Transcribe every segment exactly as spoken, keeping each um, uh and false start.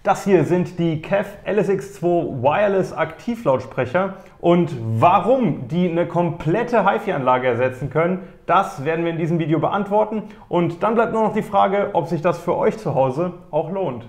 Das hier sind die K E F L S X zwei Wireless Aktivlautsprecher und warum die eine komplette HiFi-Anlage ersetzen können, das werden wir in diesem Video beantworten und dann bleibt nur noch die Frage, ob sich das für euch zu Hause auch lohnt.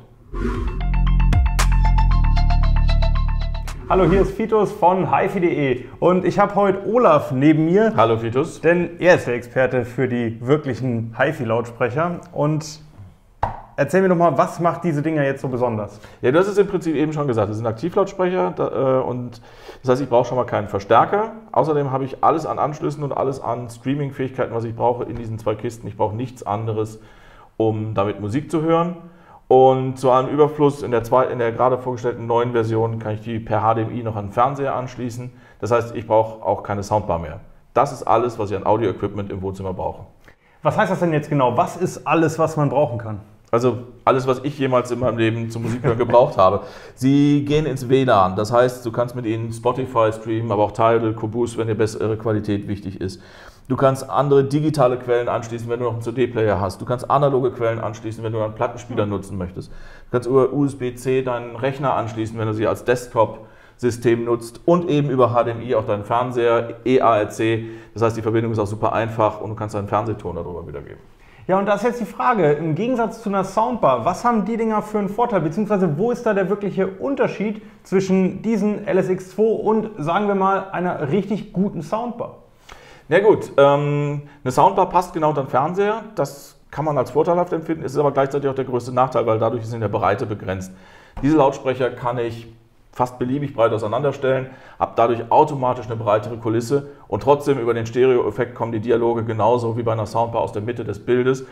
Hallo, hier ist Vitus von HiFi punkt de und ich habe heute Olaf neben mir. Hallo Vitus. Denn er ist der Experte für die wirklichen HiFi-Lautsprecher und erzähl mir doch mal, was macht diese Dinger jetzt so besonders? Ja, du hast es im Prinzip eben schon gesagt, das sind Aktivlautsprecher da, äh, und das heißt, ich brauche schon mal keinen Verstärker. Außerdem habe ich alles an Anschlüssen und alles an Streaming-Fähigkeiten, was ich brauche in diesen zwei Kisten. Ich brauche nichts anderes, um damit Musik zu hören. Und zu einem Überfluss in der, zwei, in der gerade vorgestellten neuen Version kann ich die per H D M I noch an den Fernseher anschließen. Das heißt, ich brauche auch keine Soundbar mehr. Das ist alles, was ich an Audio-Equipment im Wohnzimmer brauche. Was heißt das denn jetzt genau? Was ist alles, was man brauchen kann? Also alles, was ich jemals in meinem Leben zum Musikhören gebraucht habe. Sie gehen ins W L A N, das heißt, du kannst mit ihnen Spotify streamen, aber auch Tidal, Qobuz, wenn dir bessere Qualität wichtig ist. Du kannst andere digitale Quellen anschließen, wenn du noch einen C D-Player hast. Du kannst analoge Quellen anschließen, wenn du einen Plattenspieler nutzen möchtest. Du kannst über U S B C deinen Rechner anschließen, wenn du sie als Desktop-System nutzt und eben über H D M I auch deinen Fernseher, E A R C. Das heißt, die Verbindung ist auch super einfach und du kannst deinen Fernsehton darüber wiedergeben. Ja, und das ist jetzt die Frage, im Gegensatz zu einer Soundbar, was haben die Dinger für einen Vorteil, beziehungsweise wo ist da der wirkliche Unterschied zwischen diesen L S X zwei und, sagen wir mal, einer richtig guten Soundbar? Na gut, ähm, eine Soundbar passt genau unter den Fernseher, das kann man als vorteilhaft empfinden, ist aber gleichzeitig auch der größte Nachteil, weil dadurch ist in der Breite begrenzt. Diese Lautsprecher kann ich fast beliebig breit auseinanderstellen, habe dadurch automatisch eine breitere Kulisse und trotzdem über den Stereo-Effekt kommen die Dialoge genauso wie bei einer Soundbar aus der Mitte des Bildes.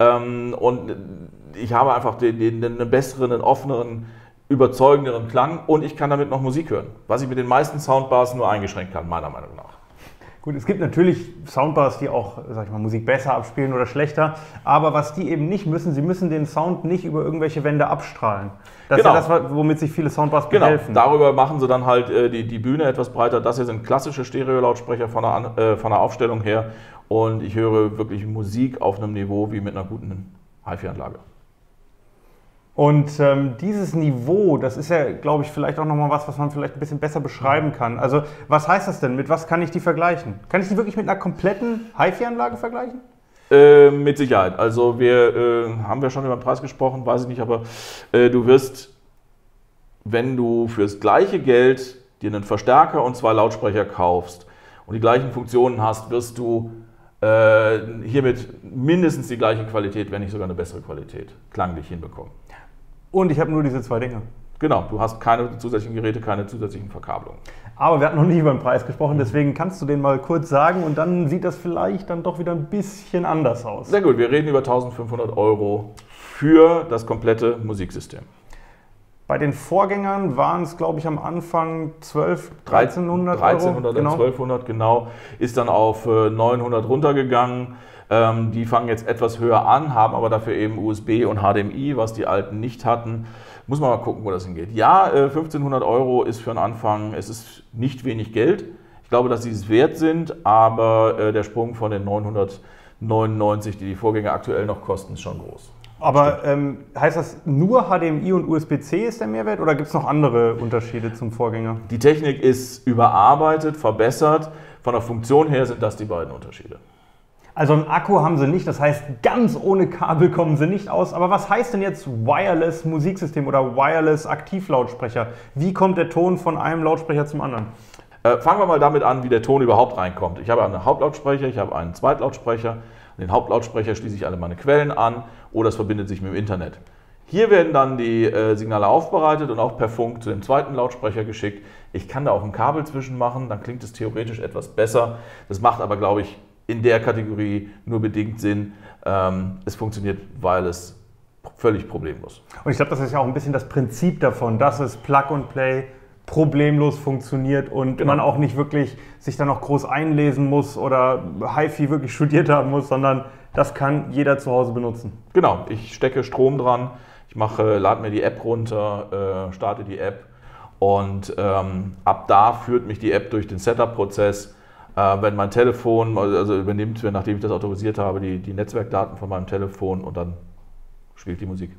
Und ich habe einfach den, den, einen besseren, einen offeneren, überzeugenderen Klang und ich kann damit noch Musik hören, was ich mit den meisten Soundbars nur eingeschränkt kann, meiner Meinung nach. Gut, es gibt natürlich Soundbars, die auch, sag ich mal, Musik besser abspielen oder schlechter, aber was die eben nicht müssen, sie müssen den Sound nicht über irgendwelche Wände abstrahlen. Das genau. ist ja das, womit sich viele Soundbars genau. behelfen. Darüber machen sie dann halt äh, die, die Bühne etwas breiter. Das hier sind klassische Stereo-Lautsprecher von der, äh, von der Aufstellung her und ich höre wirklich Musik auf einem Niveau wie mit einer guten HiFi-Anlage. Und ähm, dieses Niveau, das ist ja, glaube ich, vielleicht auch nochmal was, was man vielleicht ein bisschen besser beschreiben kann. Also was heißt das denn? Mit was kann ich die vergleichen? Kann ich die wirklich mit einer kompletten HiFi-Anlage vergleichen? Äh, mit Sicherheit. Also wir äh, haben wir schon über den Preis gesprochen, weiß ich nicht, aber äh, du wirst, wenn du fürs gleiche Geld dir einen Verstärker und zwei Lautsprecher kaufst und die gleichen Funktionen hast, wirst du äh, hiermit mindestens die gleiche Qualität, wenn nicht sogar eine bessere Qualität, klanglich hinbekommen. Und ich habe nur diese zwei Dinge. Genau, du hast keine zusätzlichen Geräte, keine zusätzlichen Verkabelungen. Aber wir hatten noch nicht über den Preis gesprochen, deswegen kannst du den mal kurz sagen und dann sieht das vielleicht dann doch wieder ein bisschen anders aus. Sehr gut, wir reden über eintausendfünfhundert Euro für das komplette Musiksystem. Bei den Vorgängern waren es, glaube ich, am Anfang zwölfhundert, dreizehnhundert Euro. dreizehnhundert, genau. zwölfhundert, genau. Ist dann auf neunhundert runtergegangen. Ähm, die fangen jetzt etwas höher an, haben aber dafür eben U S B und H D M I, was die alten nicht hatten. Muss man mal gucken, wo das hingeht. Ja, äh, fünfzehnhundert Euro ist für den Anfang, es ist nicht wenig Geld. Ich glaube, dass sie es wert sind, aber äh, der Sprung von den neunhundertneunundneunzig, die die Vorgänger aktuell noch kosten, ist schon groß. Aber ähm, heißt das nur H D M I und U S B C ist der Mehrwert oder gibt es noch andere Unterschiede zum Vorgänger? Die Technik ist überarbeitet, verbessert. Von der Funktion her sind das die beiden Unterschiede. Also einen Akku haben sie nicht, das heißt, ganz ohne Kabel kommen sie nicht aus. Aber was heißt denn jetzt Wireless Musiksystem oder Wireless Aktivlautsprecher? Wie kommt der Ton von einem Lautsprecher zum anderen? Äh, fangen wir mal damit an, wie der Ton überhaupt reinkommt. Ich habe einen Hauptlautsprecher, ich habe einen Zweitlautsprecher. Den Hauptlautsprecher schließe ich alle meine Quellen an oder es verbindet sich mit dem Internet. Hier werden dann die äh, Signale aufbereitet und auch per Funk zu dem zweiten Lautsprecher geschickt. Ich kann da auch ein Kabel zwischen machen, dann klingt es theoretisch etwas besser. Das macht aber, glaube ich, in der Kategorie nur bedingt Sinn. Ähm, es funktioniert wireless völlig problemlos. Und ich glaube, das ist ja auch ein bisschen das Prinzip davon, dass es Plug and Play problemlos funktioniert und genau. man auch nicht wirklich sich da noch groß einlesen muss oder HiFi wirklich studiert haben muss, sondern das kann jeder zu Hause benutzen. Genau, ich stecke Strom dran, ich mache, lade mir die App runter, äh, starte die App und ähm, ab da führt mich die App durch den Setup-Prozess. Äh, wenn mein Telefon, also übernimmt, nachdem ich das autorisiert habe, die, die Netzwerkdaten von meinem Telefon und dann spielt die Musik.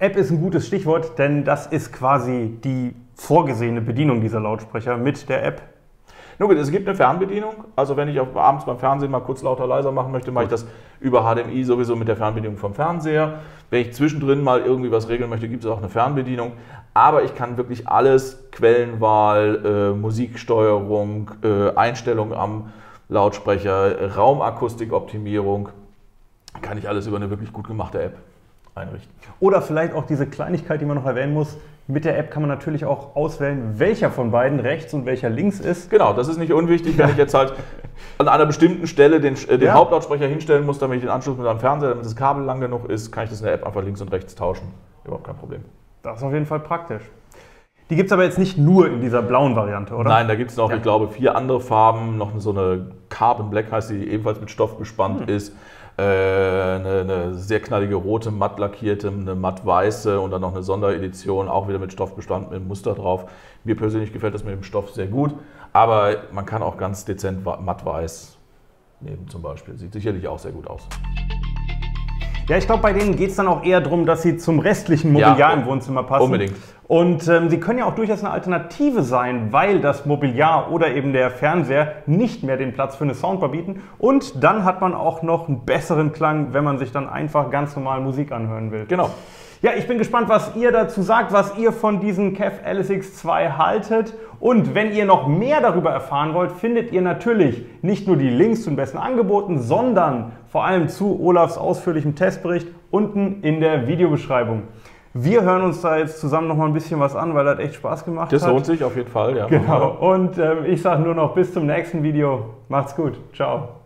App ist ein gutes Stichwort, denn das ist quasi die vorgesehene Bedienung dieser Lautsprecher mit der App. Nun gut, es gibt eine Fernbedienung. Also wenn ich auf, abends beim Fernsehen mal kurz lauter, leiser machen möchte, mache ich das über H D M I sowieso mit der Fernbedienung vom Fernseher. Wenn ich zwischendrin mal irgendwie was regeln möchte, gibt es auch eine Fernbedienung. Aber ich kann wirklich alles, Quellenwahl, äh, Musiksteuerung, äh, Einstellung am Lautsprecher, Raumakustikoptimierung, kann ich alles über eine wirklich gut gemachte App einrichten. Oder vielleicht auch diese Kleinigkeit, die man noch erwähnen muss. Mit der App kann man natürlich auch auswählen, welcher von beiden rechts und welcher links ist. Genau, das ist nicht unwichtig, wenn ich jetzt halt an einer bestimmten Stelle den, den ja. Hauptlautsprecher hinstellen muss, damit ich den Anschluss mit einem Fernseher, damit das Kabel lang genug ist, kann ich das in der App einfach links und rechts tauschen. Überhaupt kein Problem. Das ist auf jeden Fall praktisch. Die gibt es aber jetzt nicht nur in dieser blauen Variante, oder? Nein, da gibt es noch, ja. ich glaube, vier andere Farben. Noch so eine Carbon Black heißt die, die ebenfalls mit Stoff bespannt hm. ist. Äh, eine, eine sehr knallige rote, matt lackierte, eine matt weiße und dann noch eine Sonderedition, auch wieder mit Stoff bespannt, mit einem Muster drauf. Mir persönlich gefällt das mit dem Stoff sehr gut, aber man kann auch ganz dezent matt weiß nehmen zum Beispiel. Sieht sicherlich auch sehr gut aus. Ja, ich glaube, bei denen geht es dann auch eher darum, dass sie zum restlichen Mobiliar ja, im Wohnzimmer passen. Unbedingt. Und ähm, sie können ja auch durchaus eine Alternative sein, weil das Mobiliar oder eben der Fernseher nicht mehr den Platz für eine Soundbar bieten. Und dann hat man auch noch einen besseren Klang, wenn man sich dann einfach ganz normal Musik anhören will. Genau. Ja, ich bin gespannt, was ihr dazu sagt, was ihr von diesem K E F L S X zwei haltet. Und wenn ihr noch mehr darüber erfahren wollt, findet ihr natürlich nicht nur die Links zu den besten Angeboten, sondern vor allem zu Olafs ausführlichem Testbericht unten in der Videobeschreibung. Wir hören uns da jetzt zusammen noch mal ein bisschen was an, weil das echt Spaß gemacht das hat. Das lohnt sich auf jeden Fall, ja. Genau. Und äh, ich sage nur noch bis zum nächsten Video. Macht's gut. Ciao.